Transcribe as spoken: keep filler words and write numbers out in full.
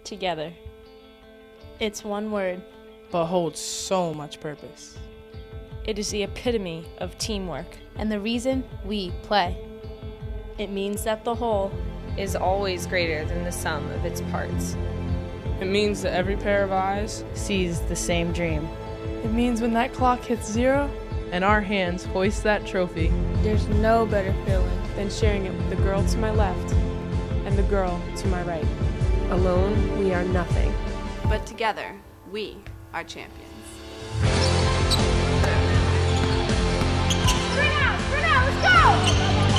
Together. It's one word, but holds so much purpose. It is the epitome of teamwork. And the reason we play. It means that the whole is always greater than the sum of its parts. It means that every pair of eyes sees the same dream. It means when that clock hits zero and our hands hoist that trophy, there's no better feeling than sharing it with the girl to my left and the girl to my right. Alone, we are nothing. But together, we are champions. Sprint out! Sprint out! Let's go!